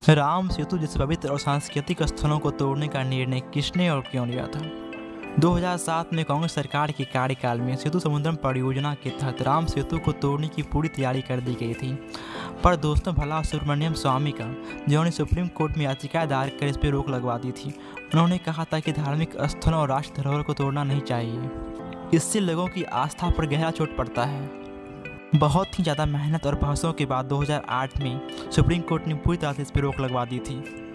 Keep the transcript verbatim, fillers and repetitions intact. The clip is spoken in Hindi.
राम सेतु जैसे पवित्र और सांस्कृतिक स्थलों को तोड़ने का निर्णय किसने और क्यों लिया था? दो हज़ार सात में कांग्रेस सरकार के कार्यकाल में सेतु समुद्रम परियोजना के तहत राम सेतु को तोड़ने की पूरी तैयारी कर दी गई थी। पर दोस्तों भला सुब्रमण्यम स्वामी का, जिन्होंने सुप्रीम कोर्ट में याचिका दायर कर इस पर रोक लगवा दी थी, उन्होंने कहा था कि धार्मिक स्थलों और राष्ट्र धरोहर को तोड़ना नहीं चाहिए। इससे लोगों की आस्था पर गहरा चोट पड़ता है। बहुत ही ज़्यादा मेहनत और बहसों के बाद दो हज़ार आठ में सुप्रीम कोर्ट ने पूरी तरह से इस पर रोक लगवा दी थी।